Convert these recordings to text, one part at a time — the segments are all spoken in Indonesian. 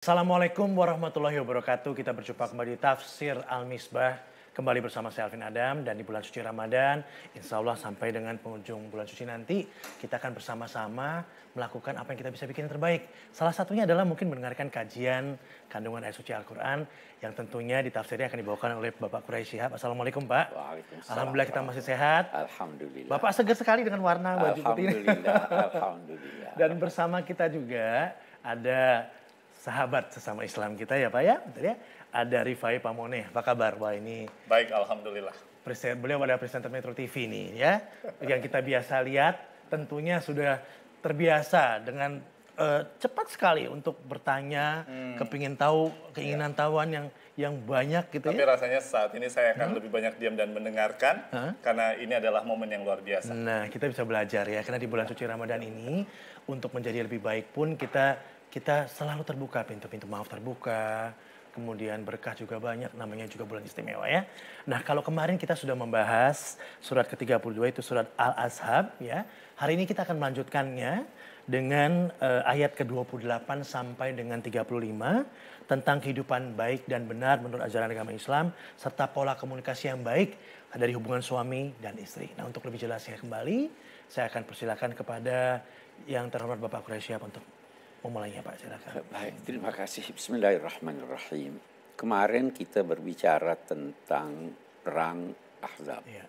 Assalamualaikum warahmatullahi wabarakatuh. Kita berjumpa kembali di Tafsir Al-Misbah. Kembali bersama saya Alvin Adam dan di bulan suci Ramadan, insya Allah sampai dengan penghujung bulan suci nanti, kita akan bersama-sama melakukan apa yang kita bisa bikin yang terbaik. Salah satunya adalah mungkin mendengarkan kajian kandungan ayat suci Al-Quran yang tentunya di tafsirnya akan dibawakan oleh Bapak Quraisy Shihab. Assalamualaikum Pak. Waalaikumsalam. Alhamdulillah kita masih sehat. Alhamdulillah. Bapak segar sekali dengan warna baju putih ini. Alhamdulillah. Dan bersama kita juga ada sahabat sesama Islam kita ya Pak ya, betul ya. Ada Rifai Pamone, apa kabar? Wah ini baik, alhamdulillah. Beliau adalah presenter Metro TV nih ya. Yang kita biasa lihat tentunya sudah terbiasa dengan cepat sekali untuk bertanya, kepingin tahu, keinginan tahuan yang banyak gitu. Tapi ya. rasanya saat ini saya akan lebih banyak diam dan mendengarkan karena ini adalah momen yang luar biasa. Nah, kita bisa belajar ya karena di bulan suci Ramadan ini untuk menjadi lebih baik pun kita selalu terbuka, pintu-pintu maaf terbuka, kemudian berkah juga banyak, namanya juga bulan istimewa ya. Nah kalau kemarin kita sudah membahas surat ke-32 itu surat Al-Ashab ya. Hari ini kita akan melanjutkannya dengan ayat ke-28 sampai dengan 35 tentang kehidupan baik dan benar menurut ajaran agama Islam serta pola komunikasi yang baik dari hubungan suami dan istri. Nah untuk lebih jelasnya kembali, saya akan persilakan kepada yang terhormat Bapak Quraisy Shihab untuk memulainya Pak, silakan. Baik, terima kasih. Bismillahirrahmanirrahim. Kemarin kita berbicara tentang perang Ahzab. Ya.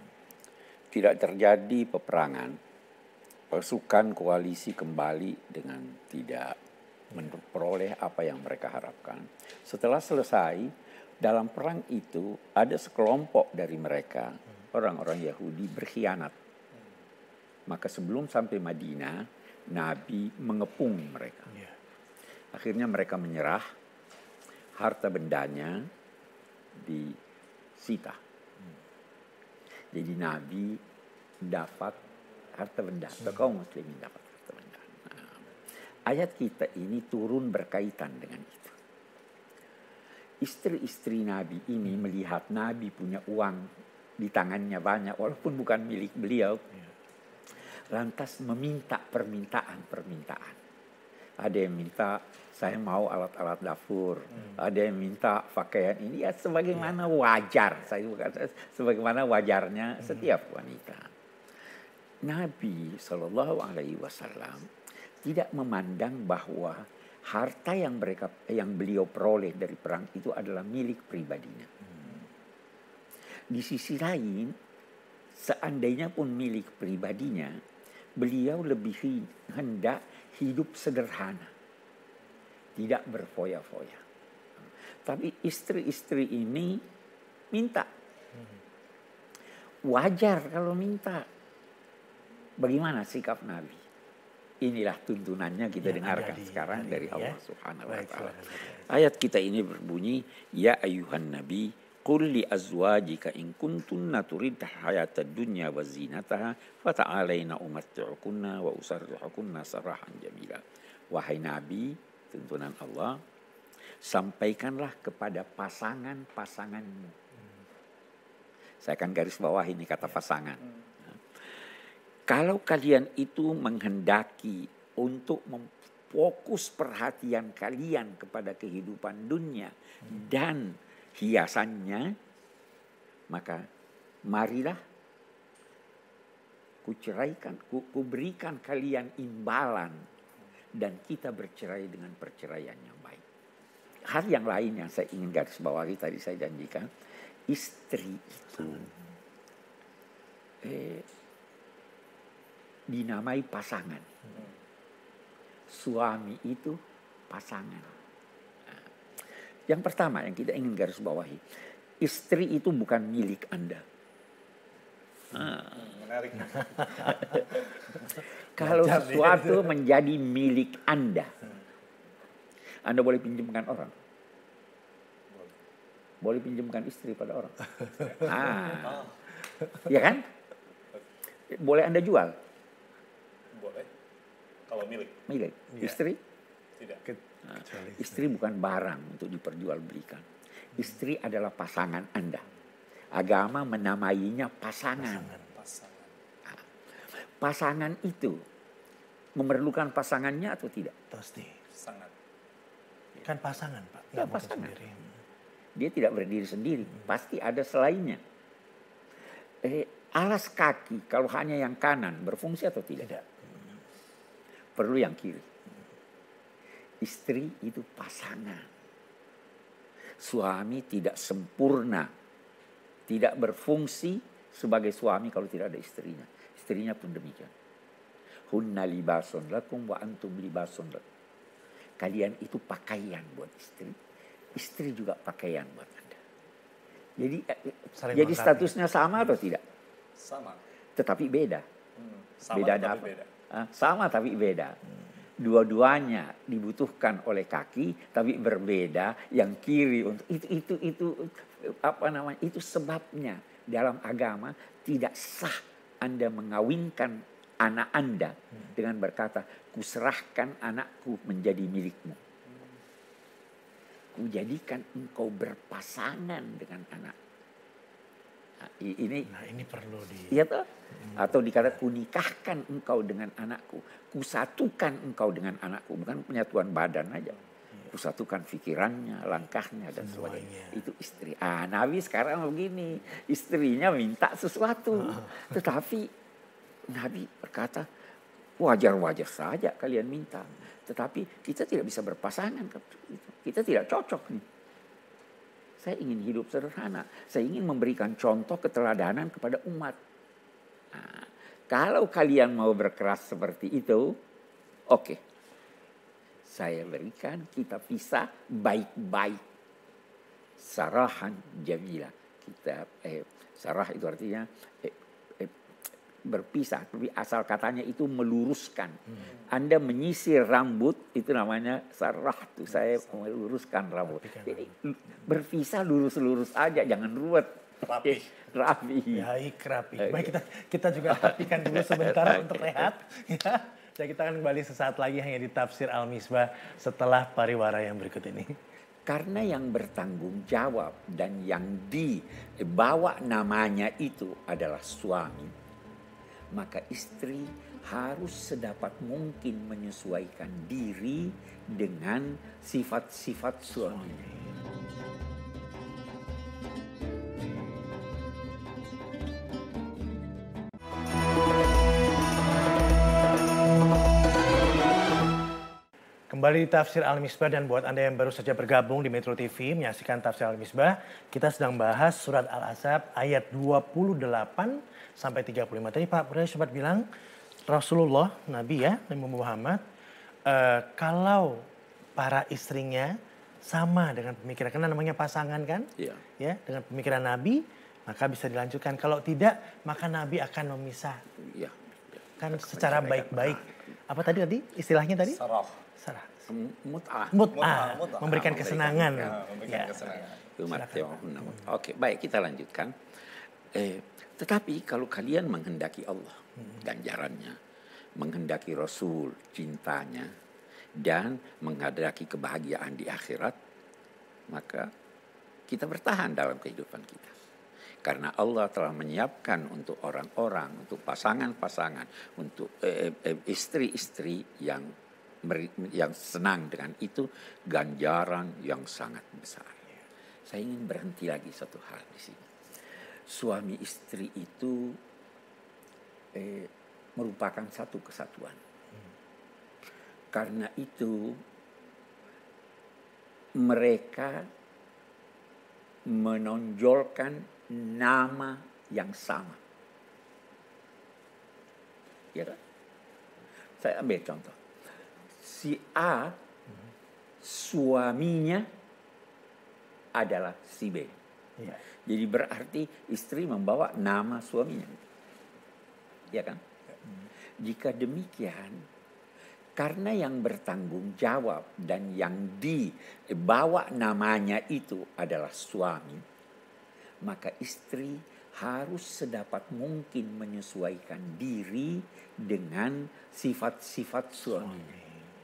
Tidak terjadi peperangan. Pasukan koalisi kembali dengan tidak memperoleh apa yang mereka harapkan. Setelah selesai, dalam perang itu ada sekelompok dari mereka, orang-orang Yahudi berkhianat. Maka sebelum sampai Madinah, Nabi mengepung mereka. Ya. Akhirnya mereka menyerah, harta bendanya disita. Jadi Nabi dapat harta benda, atau kaum muslimin dapat harta benda. Nah, ayat kita ini turun berkaitan dengan itu. Istri-istri Nabi ini melihat Nabi punya uang di tangannya banyak, walaupun bukan milik beliau. Lantas meminta permintaan. Ada yang minta saya mau alat-alat dapur, ada yang minta pakaian ini ya sebagaimana wajar, sebagaimana wajarnya setiap wanita. Nabi Shallallahu Alaihi Wasallam tidak memandang bahwa harta yang beliau peroleh dari perang itu adalah milik pribadinya. Di sisi lain, seandainya pun milik pribadinya, beliau lebih hendak hidup sederhana, tidak berfoya-foya. Tapi istri-istri ini minta. Wajar kalau minta. Bagaimana sikap Nabi? Inilah tuntunannya kita dengarkan sekarang dari Allah Subhanahu wa Ta'ala. Ayat kita ini berbunyi, Ya ayuhan Nabi, Qul li azwajika in kuntunna turidna hayatad dunya wa zinataha fata'alaina umatti'ukunna wa usarrihukunna sarahan jamila. Wahai Nabi, tuntunan Allah, sampaikanlah kepada pasangan-pasanganmu. Saya akan garis bawah ini kata pasangan. Kalau kalian itu menghendaki untuk memfokus perhatian kalian kepada kehidupan dunia dan hiasannya, maka marilah kuberikan kalian imbalan dan kita bercerai dengan perceraian yang baik. Hal yang lain yang saya ingin garis bawahi tadi saya janjikan, istri itu dinamai pasangan. Suami itu pasangan. Yang pertama yang kita ingin garis bawahi, istri itu bukan milik Anda. Menarik. Kalau sesuatu menjadi milik Anda boleh pinjamkan orang. Boleh pinjamkan istri pada orang. Ya kan? Boleh Anda jual. Boleh. Kalau milik. Milik. Istri? Tidak. Istri bukan barang untuk diperjualbelikan. Istri adalah pasangan Anda. Agama menamainya pasangan. Pasangan itu memerlukan pasangannya atau tidak? Pasti. Sangat. Kan pasangan, Pak. Ya, Nggak mungkin pasangan. sendiri. Dia tidak berdiri sendiri, pasti ada selainnya. Alas kaki kalau hanya yang kanan berfungsi atau tidak? Tidak. Perlu yang kiri. Istri itu pasangan. Suami tidak sempurna, tidak berfungsi sebagai suami kalau tidak ada istrinya. Istrinya pun demikian. Hunna libasun lakum wa antum libasun lakum. Kalian itu pakaian buat istri. Istri juga pakaian buat Anda. Jadi Saling jadi melengkapi. statusnya sama atau tidak? Sama. Tetapi beda. Sama Bedanya tapi apa? beda. Sama tapi beda. Dua-duanya dibutuhkan oleh kaki tapi berbeda. Yang kiri untuk itu apa namanya? Itu sebabnya dalam agama tidak sah Anda mengawinkan anak Anda dengan berkata, kuserahkan anakku menjadi milikmu. Kujadikan engkau berpasangan dengan anak. Nah, ini perlu iya toh? Atau dikata kunikahkan engkau dengan anakku. Kusatukan engkau dengan anakku. Bukan penyatuan badan aja. Kusatukan pikirannya, langkahnya dan sebagainya. Itu istri. Nabi sekarang begini. Istrinya minta sesuatu. Tetapi Nabi berkata, wajar-wajar saja kalian minta. Tetapi kita tidak bisa berpasangan. Kita tidak cocok nih. Saya ingin hidup sederhana. Saya ingin memberikan contoh keteladanan kepada umat. Nah, kalau kalian mau berkeras seperti itu, oke. Saya berikan, kita pisah baik-baik. Sarahan jamila. Sarah itu artinya berpisah. Tapi asal katanya itu meluruskan. Anda menyisir rambut, itu namanya sarah. Tuh saya meluruskan rambut. Jadi berpisah lurus-lurus aja, jangan ruwet. Rapi. Baik, rapi. Baik, kita juga rapikan dulu sebentar untuk rehat. Ya. Dan kita akan kembali sesaat lagi hanya di Tafsir Al-Misbah setelah pariwara yang berikut ini. Karena yang bertanggung jawab dan yang dibawa namanya itu adalah suami, maka istri harus sedapat mungkin menyesuaikan diri dengan sifat-sifat suami. Kembali di Tafsir Al-Misbah, dan buat Anda yang baru saja bergabung di Metro TV menyaksikan Tafsir Al-Misbah, kita sedang bahas surat Al-Ahzab ayat 28 sampai 35. Tadi Pak Bro sempat bilang Rasulullah, Nabi ya, Nabi Muhammad, kalau para istrinya sama dengan pemikiran, karena namanya pasangan kan, ya, dengan pemikiran Nabi, maka bisa dilanjutkan. Kalau tidak, maka Nabi akan memisah. Kan secara baik-baik. Apa tadi istilahnya tadi? Sarah. Mut'ah. Memberikan kesenangan. Memberikan kesenangan. Oke, baik, kita lanjutkan. Tetapi kalau kalian menghendaki Allah ganjarannya, menghendaki Rasul cintanya, dan menghendaki kebahagiaan di akhirat, maka kita bertahan dalam kehidupan kita. Karena Allah telah menyiapkan untuk orang-orang, untuk pasangan-pasangan, untuk istri-istri yang senang dengan itu, ganjaran yang sangat besar. Saya ingin berhenti lagi satu hal di sini. Suami istri itu merupakan satu kesatuan. Karena itu mereka menonjolkan nama yang sama. Ya kan? Saya ambil contoh. Si A, suaminya adalah si B. Ya. Jadi berarti istri membawa nama suaminya. Ya kan? Jika demikian, karena yang bertanggung jawab dan yang dibawa namanya itu adalah suami, maka istri harus sedapat mungkin menyesuaikan diri dengan sifat-sifat suami.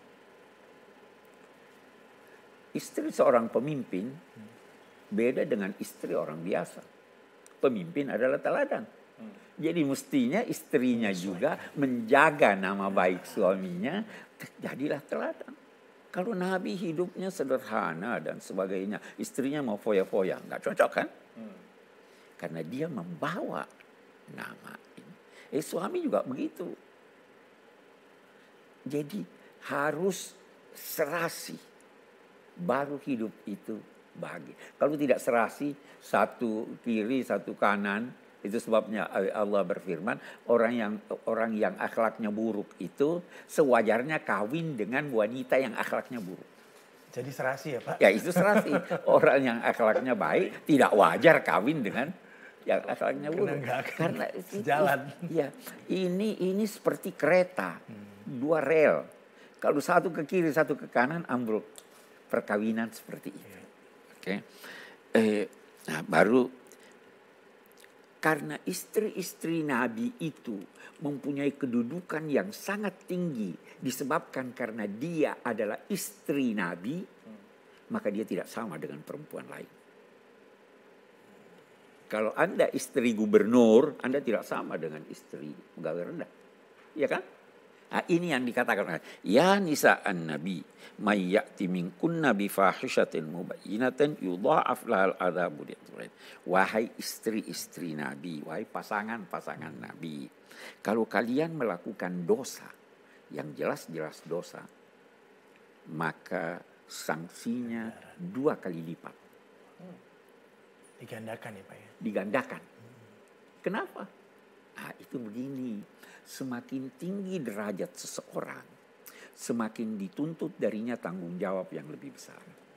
Istri seorang pemimpin beda dengan istri orang biasa. Pemimpin adalah teladan. Jadi mestinya istrinya juga menjaga nama baik suaminya, jadilah teladan. Kalau Nabi hidupnya sederhana dan sebagainya, istrinya mau foya-foya, nggak cocok kan? Karena dia membawa nama ini. Suami juga begitu. Jadi harus serasi, baru hidup itu bahagia. Kalau tidak serasi, satu kiri, satu kanan, itu sebabnya Allah berfirman, orang yang akhlaknya buruk itu sewajarnya kawin dengan wanita yang akhlaknya buruk. Jadi serasi ya Pak? Ya itu serasi. Orang yang akhlaknya baik tidak wajar kawin dengan yang akhlaknya buruk. Karena jalan. Ya, ini seperti kereta, dua rel. Kalau satu ke kiri, satu ke kanan, ambruk. Perkawinan seperti itu. Oke. Nah, baru karena istri-istri Nabi itu mempunyai kedudukan yang sangat tinggi disebabkan karena dia adalah istri Nabi, maka dia tidak sama dengan perempuan lain. Kalau Anda istri gubernur, Anda tidak sama dengan istri pegawai rendah. Iya kan? Nah, ini yang dikatakan, ya nisa'an nabi may ya'ti minkunna bi fahishatin mubayyinatin yudha'af lahal adzabu. Wahai istri-istri Nabi, wahai pasangan-pasangan Nabi, kalau kalian melakukan dosa yang jelas-jelas dosa, maka sanksinya 2 kali lipat. Digandakan ya Pak ya? Digandakan. Kenapa? Nah, itu begini. Semakin tinggi derajat seseorang, semakin dituntut darinya tanggung jawab yang lebih besar.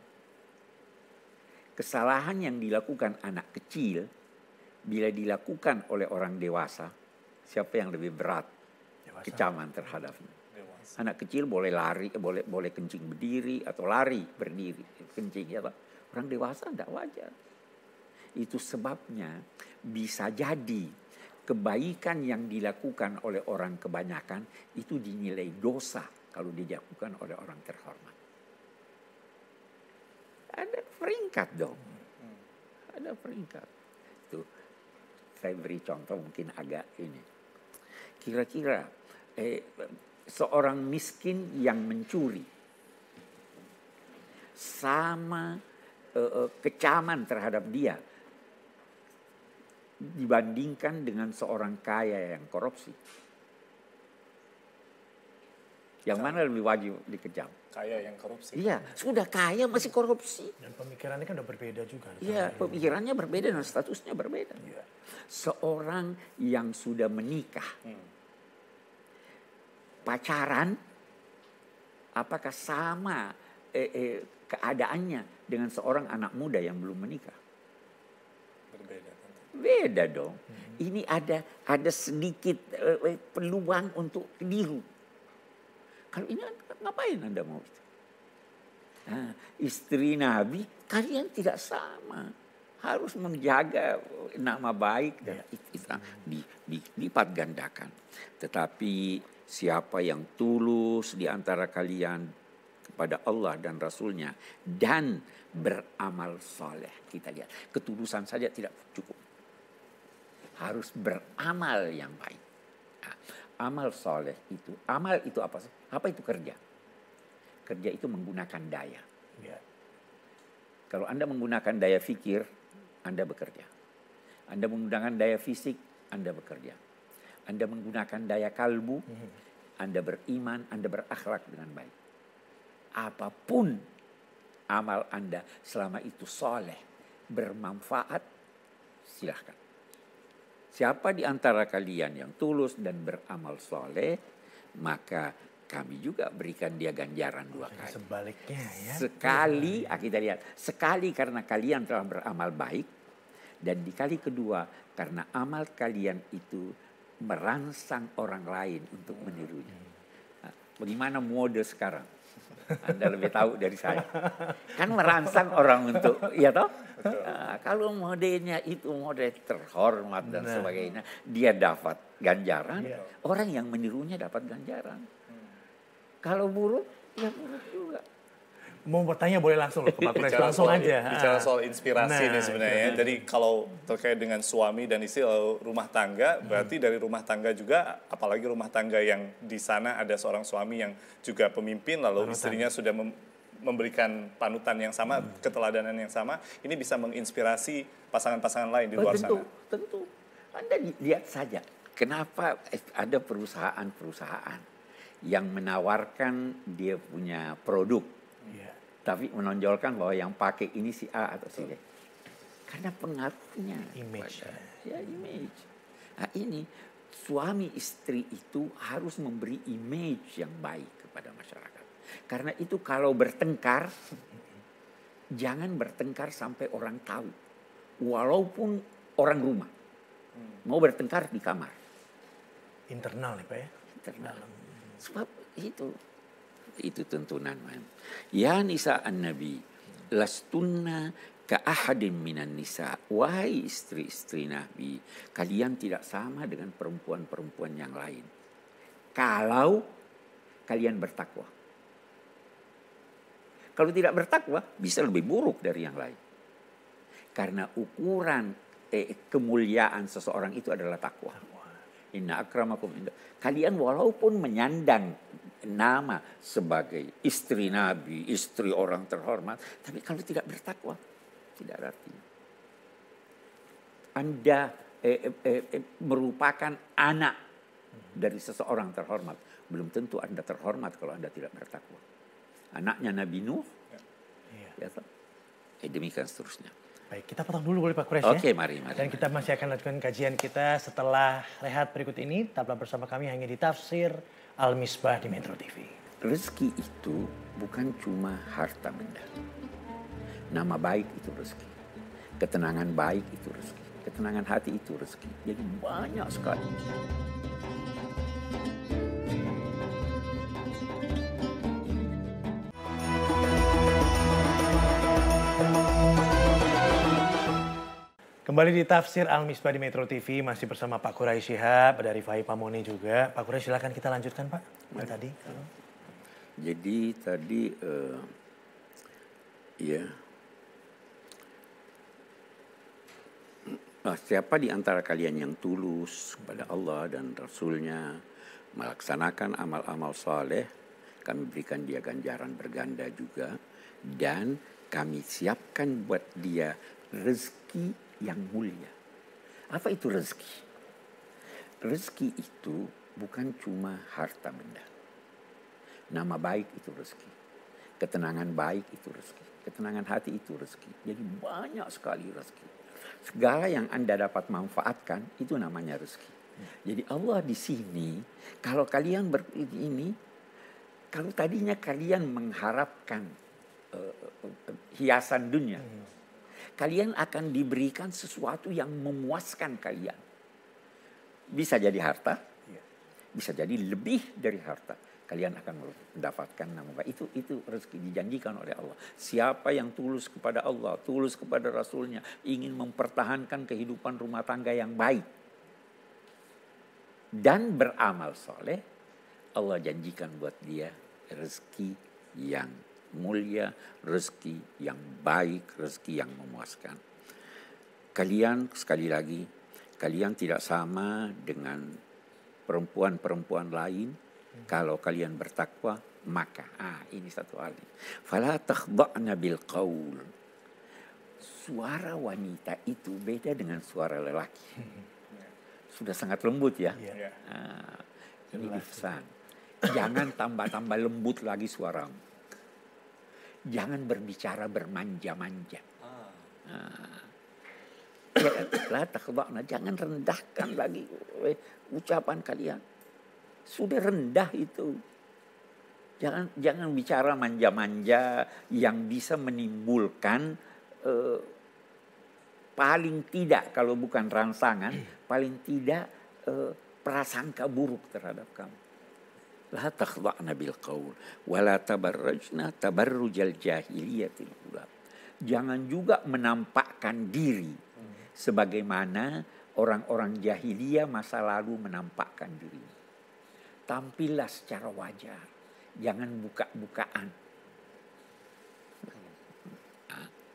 Kesalahan yang dilakukan anak kecil, bila dilakukan oleh orang dewasa, siapa yang lebih berat kecaman terhadapnya? Dewasa. Anak kecil boleh lari, boleh kencing berdiri atau lari berdiri, kencing ya Pak. Orang dewasa tidak wajar. Itu sebabnya bisa jadi kebaikan yang dilakukan oleh orang kebanyakan itu dinilai dosa kalau dilakukan oleh orang terhormat. Ada peringkat dong. Ada peringkat. Itu saya beri contoh mungkin agak ini. Kira-kira seorang miskin yang mencuri sama kecaman terhadap dia dibandingkan dengan seorang kaya yang korupsi. Yang mana lebih wajib dikejam? Kaya yang korupsi. Iya, sudah kaya masih korupsi. Dan pemikirannya kan udah berbeda juga. Iya, pemikirannya berbeda dan statusnya berbeda. Iya. Seorang yang sudah menikah, pacaran, apakah sama keadaannya dengan seorang anak muda yang belum menikah? Berbeda. Beda dong. Ini ada sedikit peluang untuk keliru. Kalau ini ngapain Anda mau itu? Nah, istri Nabi kalian tidak sama. Harus menjaga nama baik dan dilipat gandakan. Tetapi siapa yang tulus di antara kalian kepada Allah dan Rasulnya dan beramal soleh. Kita lihat, ketulusan saja tidak cukup. Harus beramal yang baik. Nah, amal soleh itu, amal itu apa sih? Apa itu kerja? Kerja itu menggunakan daya. Ya. Kalau Anda menggunakan daya fikir, Anda bekerja. Anda menggunakan daya fisik, Anda bekerja. Anda menggunakan daya kalbu, Anda beriman, Anda berakhlak dengan baik. Apapun amal Anda selama itu soleh, bermanfaat, silahkan. Siapa di antara kalian yang tulus dan beramal soleh, maka kami juga berikan dia ganjaran 2 kali. Sebaliknya ya. Sekali, kita lihat, sekali karena kalian telah beramal baik, dan di kali kedua karena amal kalian itu merangsang orang lain untuk menirunya. Nah, bagaimana mode sekarang? Anda lebih tahu dari saya. Kan merangsang orang untuk, ya toh? Nah, kalau modenya itu mode terhormat dan sebagainya, dia dapat ganjaran, orang yang menirunya dapat ganjaran. Kalau buruk, ya buruk juga. Mau bertanya boleh langsung loh ke Pak Quraisy, langsung aja. Bicara soal inspirasi Nah, nih sebenarnya. Jadi kalau terkait dengan suami dan istri rumah tangga, berarti dari rumah tangga juga, apalagi rumah tangga yang di sana ada seorang suami yang juga pemimpin, lalu istrinya sudah memberikan panutan yang sama, keteladanan yang sama, ini bisa menginspirasi pasangan-pasangan lain di luar sana. Tentu. Anda lihat saja, kenapa ada perusahaan-perusahaan yang menawarkan dia punya produk, tapi menonjolkan bahwa yang pakai ini si A atau si B. Karena pengaruhnya. Image. Image. Nah ini, suami istri itu harus memberi image yang baik kepada masyarakat. Karena itu kalau bertengkar, jangan bertengkar sampai orang tahu. Walaupun orang rumah. Mau bertengkar di kamar. Internal nih Pak ya? Internal. Sebab itu tuntunan. Ya nisa an-nabi, lastunna ka ahadin minan nisa. Wahai istri-istri Nabi, kalian tidak sama dengan perempuan-perempuan yang lain. Kalau kalian bertakwa. Kalau tidak bertakwa, bisa lebih buruk dari yang lain. Karena ukuran kemuliaan seseorang itu adalah takwa. Inna akramakum inda. Kalian walaupun menyandang nama sebagai istri Nabi, istri orang terhormat, tapi kalau tidak bertakwa, tidak ada artinya. Anda merupakan anak dari seseorang terhormat. Belum tentu Anda terhormat kalau Anda tidak bertakwa. Anaknya Nabi Nuh, demikian seterusnya. Baik, kita potong dulu boleh Pak Quraisy ya? Oke, mari. Dan kita masih akan lanjutkan kajian kita setelah rehat berikut ini. Tetaplah bersama kami hanya di Tafsir Al-Misbah di Metro TV. Rezeki itu bukan cuma harta benda. Nama baik itu rezeki. Ketenangan baik itu rezeki. Ketenangan hati itu rezeki. Jadi banyak sekali. Kembali di Tafsir Al-Misbah di Metro TV, masih bersama Pak Quraisy Shihab, dari Fahim Pamoni juga. Pak Quraisy silakan kita lanjutkan Pak. Tadi. Jadi tadi siapa di antara kalian yang tulus kepada Allah dan Rasulnya melaksanakan amal-amal saleh, kami berikan dia ganjaran berganda juga, dan kami siapkan buat dia rezeki yang mulia. Apa itu rezeki? Rezeki itu bukan cuma harta benda. Nama baik itu rezeki. Ketenangan baik itu rezeki. Ketenangan hati itu rezeki. Jadi banyak sekali rezeki. Segala yang Anda dapat manfaatkan itu namanya rezeki. Jadi Allah di sini, kalau kalian kalau tadinya kalian mengharapkan hiasan dunia, kalian akan diberikan sesuatu yang memuaskan kalian. Bisa jadi harta, bisa jadi lebih dari harta. Kalian akan mendapatkan nama baik. Itu rezeki dijanjikan oleh Allah. Siapa yang tulus kepada Allah, tulus kepada Rasulnya, ingin mempertahankan kehidupan rumah tangga yang baik dan beramal soleh, Allah janjikan buat dia rezeki yang mulia, rezeki yang baik, rezeki yang memuaskan. Kalian sekali lagi, kalian tidak sama dengan perempuan-perempuan lain. Kalau kalian bertakwa, maka ini satu hal. Fala takhda'na bil qaul. Suara wanita itu beda dengan suara lelaki. Sudah sangat lembut ya. Ini ihsan. Jangan tambah-tambah lembut lagi suaramu. Jangan berbicara bermanja-manja. Jangan rendahkan lagi ucapan kalian. Sudah rendah itu. Jangan bicara manja-manja yang bisa menimbulkan paling tidak, kalau bukan rangsangan, paling tidak prasangka buruk terhadap kamu. La takhda'na bil qaul wa la tabarrajna tabarrujal jahiliyatil ula. Jangan juga menampakkan diri sebagaimana orang-orang jahiliyah masa lalu menampakkan diri. Tampillah secara wajar, jangan buka-bukaan.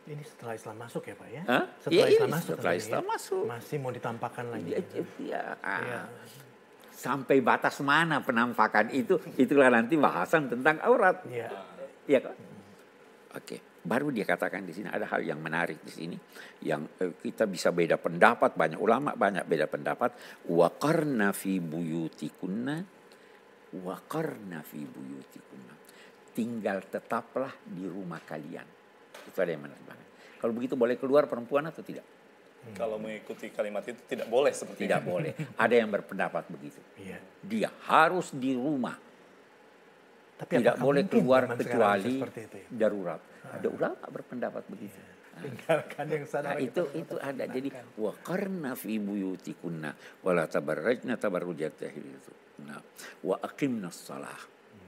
Ini setelah Islam masuk ya Pak ya? Hah? Setelah Iya, Islam masuk. setelah tentunya Islam ya? masuk. Masih mau ditampakkan lagi. Ya, Iya. sampai batas mana penampakan itu, itulah nanti bahasan tentang aurat. Iya. Iya kan? Oke, baru dia katakan di sini ada hal yang menarik di sini yang kita bisa beda pendapat, banyak ulama banyak beda pendapat. Waqarna fi buyutikunna, waqarna fi buyutikunna. Tinggal tetaplah di rumah kalian. Itu ada yang menerjemahkan. Kalau begitu boleh keluar perempuan atau tidak? Kalau mengikuti kalimat itu tidak boleh seperti Tidak itu. boleh. Ada yang berpendapat begitu. Iya. Dia harus di rumah. Tapi Tidak apakah boleh mungkin keluar zaman sekarang kecuali bisa seperti itu ya? darurat. Ada ulama berpendapat begitu. Tinggalkan yang sana. Nah, itu ada. Jadi waqarna fi buyutikunna wala tabarrajna tabarrujat jahiliyyah. Wa aqimnas shalah.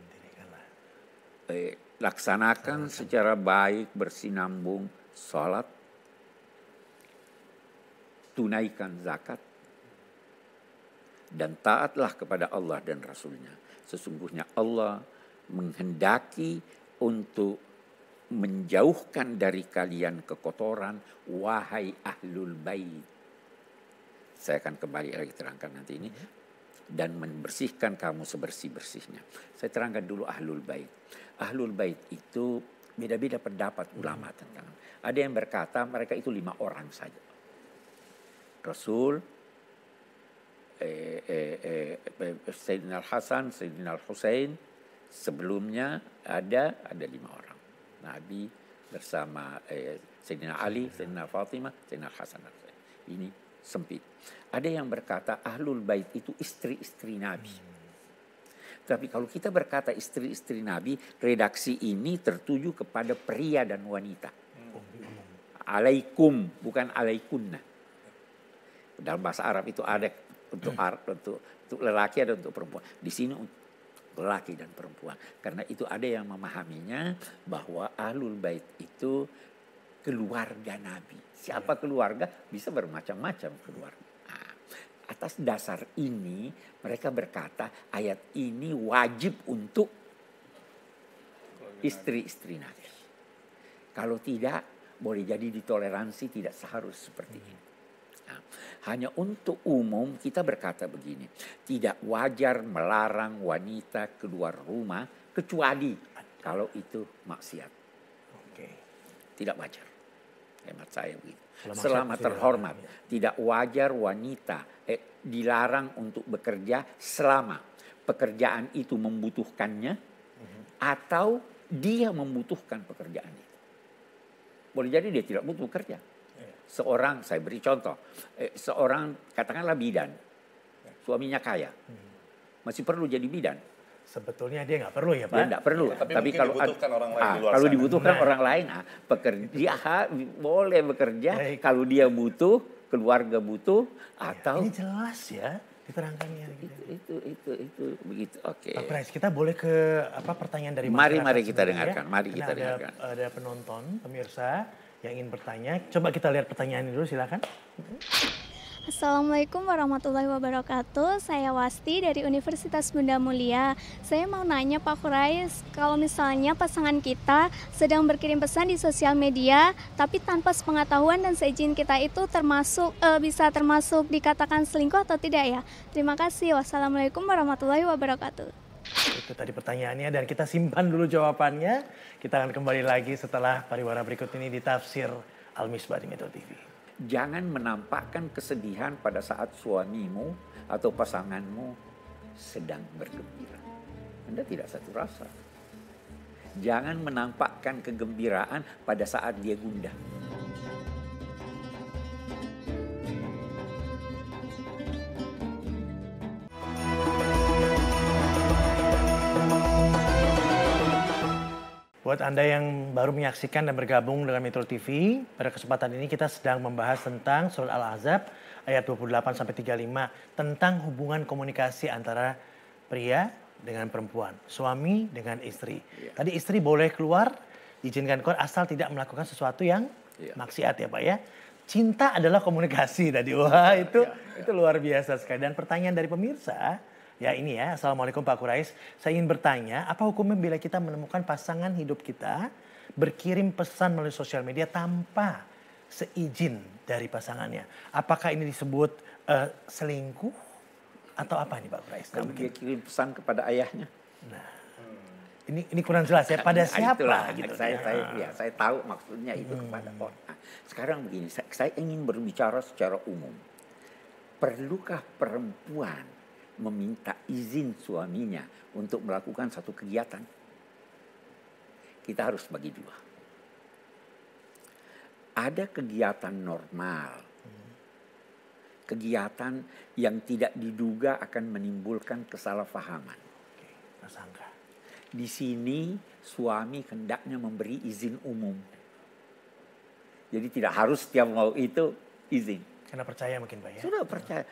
Laksanakan secara baik, bersinambung salat, tunaikan zakat, dan taatlah kepada Allah dan Rasulnya. Sesungguhnya Allah menghendaki untuk menjauhkan dari kalian kekotoran, wahai ahlul bait. Saya akan kembali lagi terangkan nanti ini. Dan membersihkan kamu sebersih-bersihnya. Saya terangkan dulu ahlul bait. Ahlul bait itu beda-beda pendapat ulama tentang. Ada yang berkata mereka itu 5 orang saja. Rasul, Sayyidina Al-Hasan, Sayyidina Al-Husain, sebelumnya ada 5 orang. Nabi bersama Sayyidina Ali, Sayyidina Fatimah, Sayyidina Al-Hasan. Ini sempit. Ada yang berkata ahlul bait itu istri-istri Nabi. Tapi kalau kita berkata istri-istri Nabi, redaksi ini tertuju kepada pria dan wanita. Alaikum, bukan alaikunna. Dalam bahasa Arab itu ada untuk lelaki, ada untuk perempuan. Di sini untuk lelaki dan perempuan. Karena itu ada yang memahaminya bahwa ahlul bait itu keluarga Nabi. Siapa keluarga? Bisa bermacam-macam keluarga. Nah, atas dasar ini mereka berkata ayat ini wajib untuk istri-istri Nabi. Kalau tidak, boleh jadi ditoleransi, tidak seharusnya seperti ini. Nah, hanya untuk umum kita berkata begini, tidak wajar melarang wanita keluar rumah kecuali kalau itu maksiat. Tidak wajar. Hemat saya begitu. Selama terhormat. Tidak wajar wanita dilarang untuk bekerja selama pekerjaan itu membutuhkannya atau dia membutuhkan pekerjaan itu. Boleh jadi dia tidak butuh kerja. Seorang, saya beri contoh, seorang katakanlah bidan, suaminya kaya, masih perlu jadi bidan. Sebetulnya dia nggak perlu ya Pak? Dia nggak perlu. Tapi kalau dibutuhkan orang lain di luar kalau sana. dibutuhkan orang lain, pekerja boleh bekerja. Baik. Kalau dia butuh, keluarga butuh, atau Ini jelas ya diterangkannya. itu begitu. Oke. Pak Prais, kita boleh ke pertanyaan dari masyarakat. Mari kita sebenarnya. dengarkan. Mari Karena kita dengarkan. Ada penonton, pemirsa yang ingin bertanya. Coba kita lihat pertanyaannya dulu, silakan. Assalamualaikum warahmatullahi wabarakatuh. Saya Wasti dari Universitas Bunda Mulia. Saya mau nanya Pak Prais, kalau misalnya pasangan kita sedang berkirim pesan di sosial media, tapi tanpa sepengetahuan dan seizin kita itu bisa termasuk dikatakan selingkuh atau tidak ya? Terima kasih. Wassalamualaikum warahmatullahi wabarakatuh. Itu tadi pertanyaannya dan kita simpan dulu jawabannya. Kita akan kembali lagi setelah pariwara berikut ini di Tafsir Al-Misbah di Metro TV. Jangan menampakkan kesedihan pada saat suamimu atau pasanganmu sedang bergembira. Anda tidak satu rasa. Jangan menampakkan kegembiraan pada saat dia gundah. Buat Anda yang baru menyaksikan dan bergabung dengan Metro TV, pada kesempatan ini kita sedang membahas tentang Surat Al-Ahzab ayat 28-35 tentang hubungan komunikasi antara pria dengan perempuan, suami dengan istri. Tadi istri boleh keluar, diizinkan keluar asal tidak melakukan sesuatu yang maksiat ya Pak ya. Cinta adalah komunikasi tadi. Wah, itu luar biasa sekali. Dan pertanyaan dari pemirsa, ya ini ya, Assalamualaikum Pak Prais. Saya ingin bertanya, apa hukumnya bila kita menemukan pasangan hidup kita berkirim pesan melalui sosial media tanpa seizin dari pasangannya. Apakah ini disebut selingkuh atau apa nih Pak Prais? Kalau dia kirim pesan kepada ayahnya. Ini kurang jelas ya, pada siapa? Itulah, Gitu. saya tahu maksudnya itu kepada orang. Nah, sekarang begini, saya ingin berbicara secara umum. Perlukah perempuan meminta izin suaminya untuk melakukan satu kegiatan? Kita harus bagi dua. Ada kegiatan normal, kegiatan yang tidak diduga akan menimbulkan kesalahpahaman. Tersangka. Di sini suami hendaknya memberi izin umum. Jadi tidak harus setiap mau itu izin. Karena percaya mungkin Pak ya. Sudah percaya.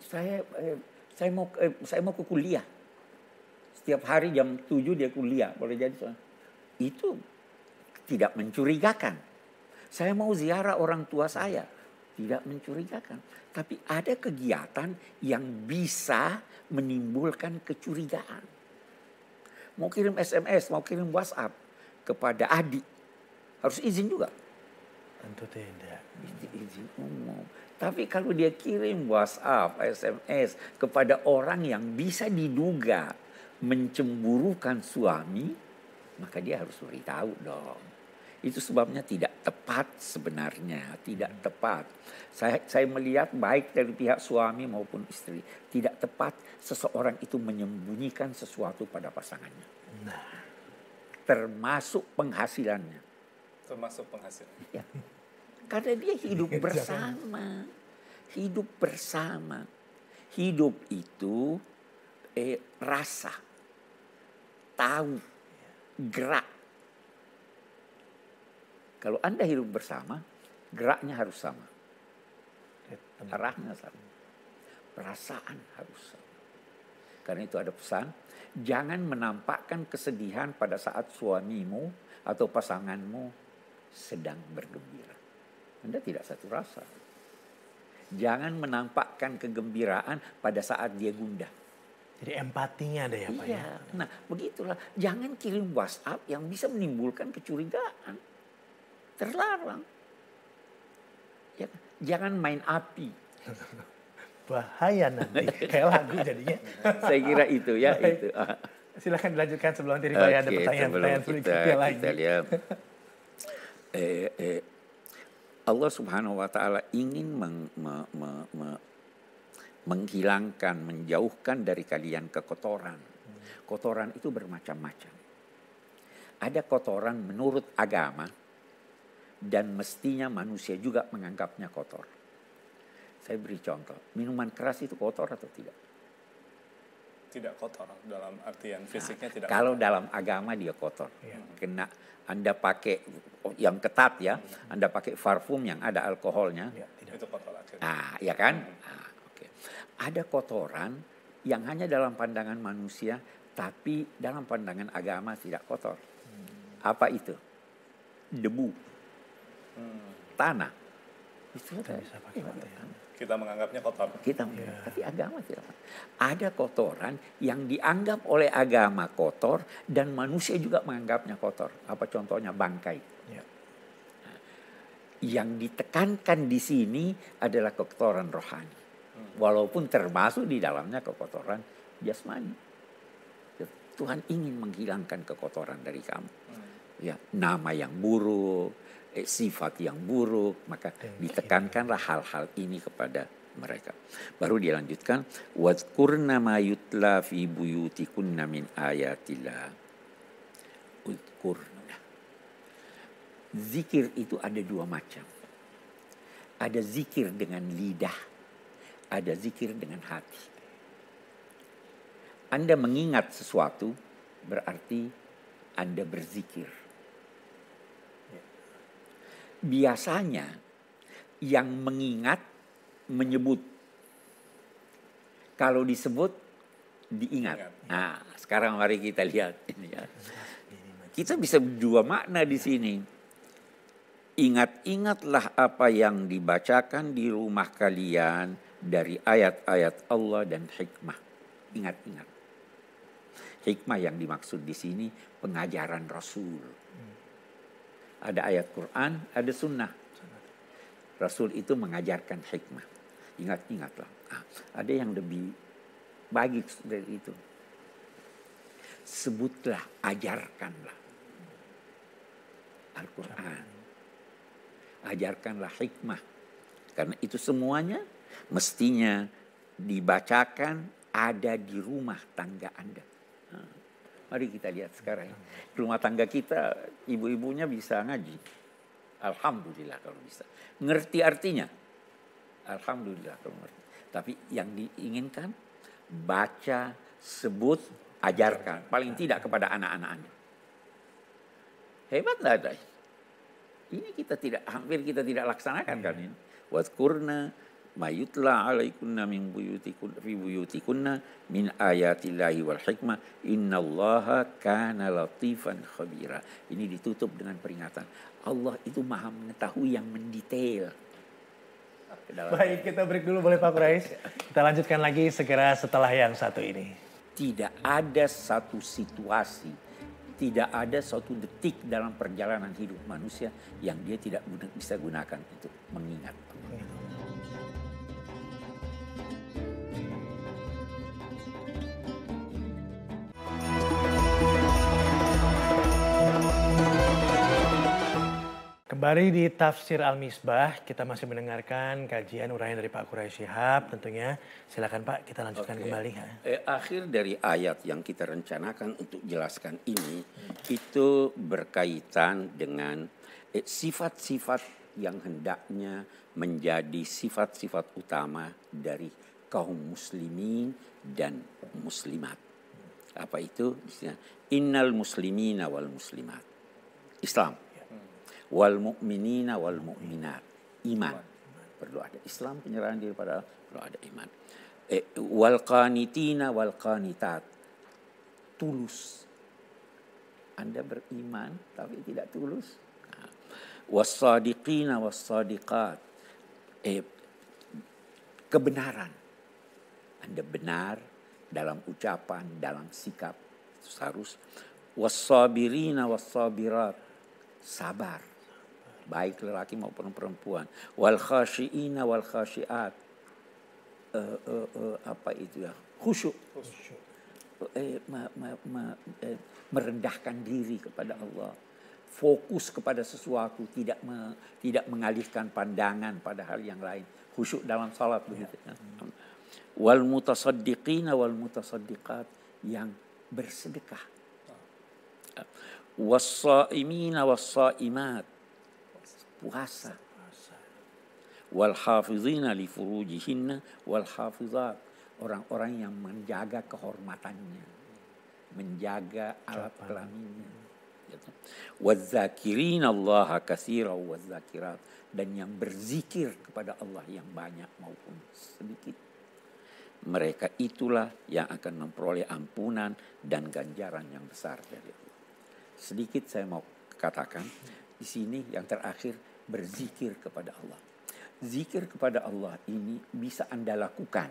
Saya mau ke kuliah. Setiap hari jam 7 dia kuliah. Boleh jadi itu tidak mencurigakan. Saya mau ziarah orang tua saya. Tidak mencurigakan. Tapi ada kegiatan yang bisa menimbulkan kecurigaan. Mau kirim SMS, mau kirim WhatsApp kepada adik. Harus izin juga. Tentu tidak. Izin umum. Tapi kalau dia kirim WhatsApp, SMS kepada orang yang bisa diduga mencemburukan suami, maka dia harus beritahu dong. Itu sebabnya tidak tepat sebenarnya, tidak tepat. Saya melihat baik dari pihak suami maupun istri, tidak tepat seseorang itu menyembunyikan sesuatu pada pasangannya. Nah, termasuk penghasilannya. Termasuk penghasilan. Ya. Karena dia hidup bersama. Hidup bersama. Hidup itu rasa, tahu, gerak. Kalau Anda hidup bersama, geraknya harus sama. Arahnya sama. Perasaan harus sama. Karena itu ada pesan, jangan menampakkan kesedihan pada saat suamimu atau pasanganmu sedang bergembira. Anda tidak satu rasa. Jangan menampakkan kegembiraan pada saat dia gundah. jadi empatinya ada ya Pak ya. Nah begitulah. Jangan kirim WhatsApp yang bisa menimbulkan kecurigaan. Terlarang. Ya, jangan main api. Bahaya nanti. Kayak lagu jadinya. Saya kira itu ya. Baik. Itu. Silahkan dilanjutkan sebelum nanti Pak ya, ada pertanyaan-pertanyaan berikutnya lagi. Kita lihat. Allah Subhanahu wa taala ingin menghilangkan, menjauhkan dari kalian kekotoran. Kotoran itu bermacam-macam. Ada kotoran menurut agama dan mestinya manusia juga menganggapnya kotor. Saya beri contoh, minuman keras itu kotor atau tidak? Tidak kotor dalam artian fisiknya tidak. Kalau kotor. dalam agama dia kotor. Iya. Kena Anda pakai yang ketat ya, Anda pakai parfum yang ada alkoholnya. Ya, tidak. Itu kotor akhirnya. Nah, ya kan? Nah, oke. Ada kotoran yang hanya dalam pandangan manusia, tapi dalam pandangan agama tidak kotor. Apa itu? Debu, tanah. Itu Kita bisa pakai mata ya. Kita menganggapnya kotor. Kita, tapi agama tidak. Ada kotoran yang dianggap oleh agama kotor dan manusia juga menganggapnya kotor. Apa contohnya? Bangkai. Ya. Yang ditekankan di sini adalah kekotoran rohani. Walaupun termasuk di dalamnya kekotoran jasmani. Tuhan ingin menghilangkan kekotoran dari kamu. Ya, nama yang buruk, sifat yang buruk, maka ditekankanlah hal-hal ini kepada mereka. Baru dia lanjutkan, wadhkurna ma yutla fi buyutikunna min ayatillah. Udhkurna. Zikir itu ada dua macam. Ada zikir dengan lidah, ada zikir dengan hati. Anda mengingat sesuatu berarti Anda berzikir. Biasanya yang mengingat menyebut. Kalau disebut diingat. Nah, sekarang mari kita lihat ini ya. Kita bisa dua makna di sini. Ingat-ingatlah apa yang dibacakan di rumah kalian dari ayat-ayat Allah dan hikmah. Ingat-ingat. Hikmah yang dimaksud di sini pengajaran Rasul. Ada ayat Quran, ada sunnah. Rasul itu mengajarkan hikmah. Ingatlah. Ada yang lebih baik dari itu. Sebutlah, ajarkanlah Al-Quran. Ajarkanlah hikmah. Karena itu semuanya mestinya dibacakan ada di rumah tangga Anda. Mari kita lihat sekarang. Rumah tangga kita, ibu-ibunya bisa ngaji. Alhamdulillah kalau bisa. Ngerti artinya. Alhamdulillah kalau ngerti. Tapi yang diinginkan, baca, sebut, ajarkan. Paling tidak kepada anak-anak Anda. Hebat lah ada. Ini hampir kita tidak laksanakan kan ini. Wadkurna mayutla alaikunna min buyutikunna min ayatillahi wal hikmah innallaha kana latifan khabira. Ini ditutup dengan peringatan. Allah itu maha mengetahui yang mendetail. Baik, kita break dulu boleh Pak Quraisy. Kita lanjutkan lagi segera setelah yang satu ini. Tidak ada satu situasi, tidak ada suatu detik dalam perjalanan hidup manusia yang dia tidak bisa gunakan untuk mengingat. Kembali di Tafsir Al-Misbah, kita masih mendengarkan kajian uraian dari Pak Quraisy Shihab tentunya. Silakan Pak, kita lanjutkan kembali. Akhir dari ayat yang kita rencanakan untuk jelaskan ini, itu berkaitan dengan sifat-sifat yang hendaknya menjadi sifat-sifat utama dari kaum muslimin dan muslimat. Apa itu? Innal muslimina wal muslimat. Islam. Wal mu'minina wal mu'minat. Iman. Perlu ada Islam, penyerahan diri pada Allah, perlu ada iman. Wal qanitina wal qanitat. Tulus. Anda beriman tapi tidak tulus. Was-sadiqina was-sadiqat. Kebenaran. Anda benar dalam ucapan, dalam sikap. Itu harus. Was-sabirina was-sabirat. Sabar. Baik lelaki maupun perempuan. Wal khashiina wal khashiat. Apa itu ya? Khusyuk. Merendahkan diri kepada Allah. Fokus kepada sesuatu, tidak mengalihkan pandangan pada hal yang lain. Khusyuk dalam salat begitu. Wal mutasaddiqina wal mutasaddiqat, yang bersedekah. Was-saimina was-saimat, puasa. Wal hafizina li furujihinna wal hafizat, orang-orang yang menjaga kehormatannya, menjaga alat kelaminnya. Wadzakirina Allaha katsiran wadzakirat, dan yang berzikir kepada Allah yang banyak maupun sedikit. Mereka itulah yang akan memperoleh ampunan dan ganjaran yang besar dari Allah. Sedikit saya mau katakan di sini yang terakhir, berzikir kepada Allah. Zikir kepada Allah ini bisa Anda lakukan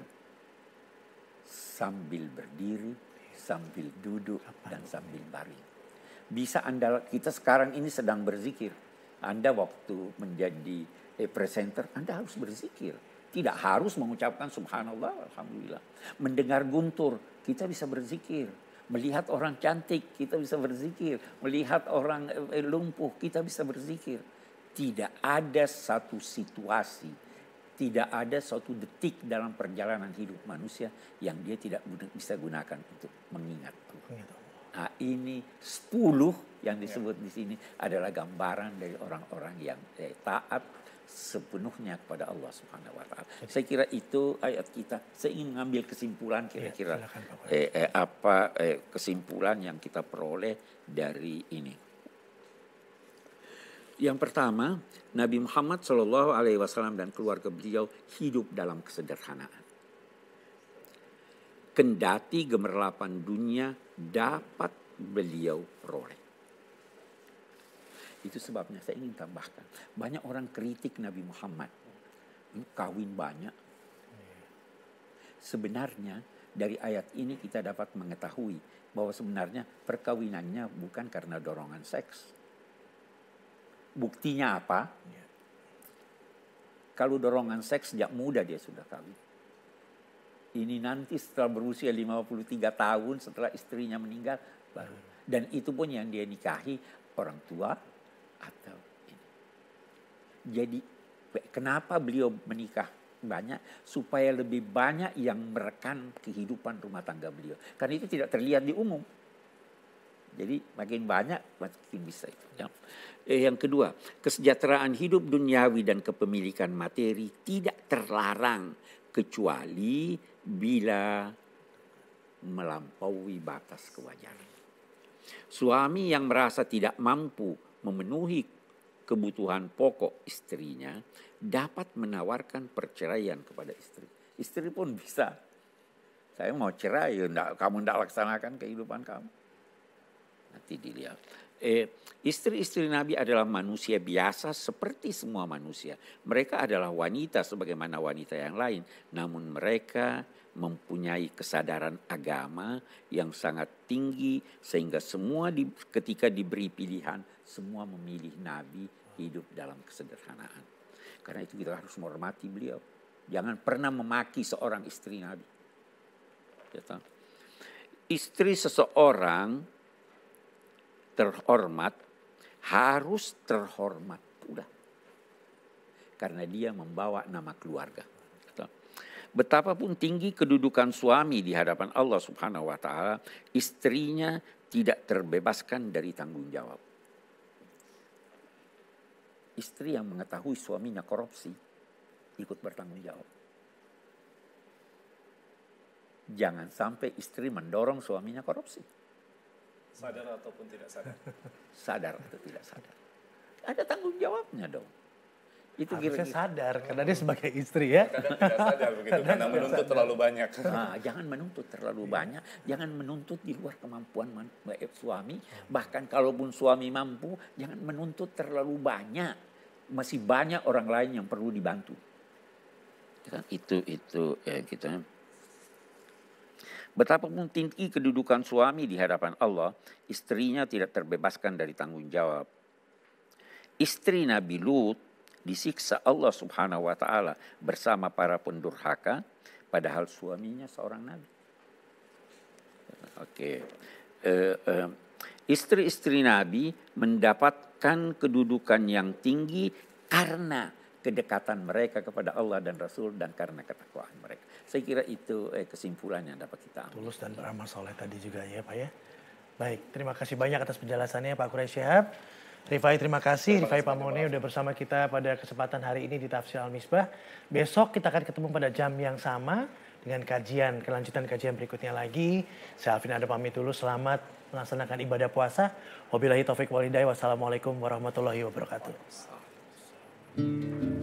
sambil berdiri, sambil duduk, dan sambil baring. Bisa kita sekarang ini sedang berzikir. Anda waktu menjadi presenter, Anda harus berzikir. Tidak harus mengucapkan subhanallah, alhamdulillah. Mendengar guntur, kita bisa berzikir. Melihat orang cantik, kita bisa berzikir. Melihat orang lumpuh, kita bisa berzikir. Tidak ada satu situasi, tidak ada suatu detik dalam perjalanan hidup manusia yang dia tidak bisa gunakan untuk mengingat Allah. Nah, ini 10 yang disebut di sini adalah gambaran dari orang-orang yang taat sepenuhnya kepada Allah Subhanahu wa taala. Saya kira itu ayat kita. Saya ingin mengambil kesimpulan kira-kira apa kesimpulan yang kita peroleh dari ini. Yang pertama, Nabi Muhammad SAW dan keluarga beliau hidup dalam kesederhanaan. Kendati gemerlapan dunia dapat beliau peroleh. Itu sebabnya saya ingin tambahkan. Banyak orang kritik Nabi Muhammad. Kawin banyak. Sebenarnya dari ayat ini kita dapat mengetahui bahwa sebenarnya perkawinannya bukan karena dorongan seks. Buktinya apa? Kalau dorongan seks sejak muda dia sudah kawin. Ini nanti setelah berusia 53 tahun setelah istrinya meninggal baru. Dan itu pun yang dia nikahi orang tua atau ini. Jadi kenapa beliau menikah banyak? Supaya lebih banyak yang merekam kehidupan rumah tangga beliau. Karena itu tidak terlihat di umum. Jadi makin banyak makin bisa itu. Ya. Yang kedua, kesejahteraan hidup duniawi dan kepemilikan materi tidak terlarang kecuali bila melampaui batas kewajaran. Suami yang merasa tidak mampu memenuhi kebutuhan pokok istrinya dapat menawarkan perceraian kepada istri. Istri pun bisa. Saya mau cerai, kamu tidak laksanakan kehidupan kamu. Nanti dilihat. Istri-istri Nabi adalah manusia biasa seperti semua manusia. Mereka adalah wanita sebagaimana wanita yang lain. Namun mereka mempunyai kesadaran agama yang sangat tinggi. Sehingga semua ketika diberi pilihan, semua memilih Nabi hidup dalam kesederhanaan. Karena itu kita harus menghormati beliau. Jangan pernah memaki seorang istri Nabi. Istri seseorang terhormat harus terhormat pula karena dia membawa nama keluarga. Betapapun tinggi kedudukan suami di hadapan Allah Subhanahu wa taala, istrinya tidak terbebaskan dari tanggung jawab. Istri yang mengetahui suaminya korupsi ikut bertanggung jawab. Jangan sampai istri mendorong suaminya korupsi. Sadar ataupun tidak sadar. Sadar atau tidak sadar. Ada tanggung jawabnya dong. Itu harusnya kira-kira sadar karena dia sebagai istri ya. Kadang tidak sadar begitu karena menuntut terlalu banyak. Nah, jangan menuntut terlalu banyak, jangan menuntut di luar kemampuan suami. Bahkan kalaupun suami mampu, jangan menuntut terlalu banyak. Masih banyak orang lain yang perlu dibantu. Itu ya kita. Betapapun tinggi kedudukan suami di hadapan Allah, istrinya tidak terbebaskan dari tanggung jawab. Istri Nabi Lut disiksa Allah Subhanahu wa taala bersama para pendurhaka, padahal suaminya seorang nabi. Istri-istri Nabi mendapatkan kedudukan yang tinggi karena kedekatan mereka kepada Allah dan Rasul dan karena ketakwaan mereka. Saya kira itu kesimpulan yang dapat kita ambil. Tulus dan beramal soleh tadi juga ya Pak ya. Baik, terima kasih banyak atas penjelasannya Pak Quraish Shihab. Rifai terima kasih, Rifai Pamone udah bersama kita pada kesempatan hari ini di Tafsir Al-Misbah. Besok kita akan ketemu pada jam yang sama dengan kelanjutan kajian berikutnya lagi. Saya Alvin Ada pamit dulu, selamat melaksanakan ibadah puasa. Wabillahi taufiq walhidayah, wassalamualaikum warahmatullahi wabarakatuh.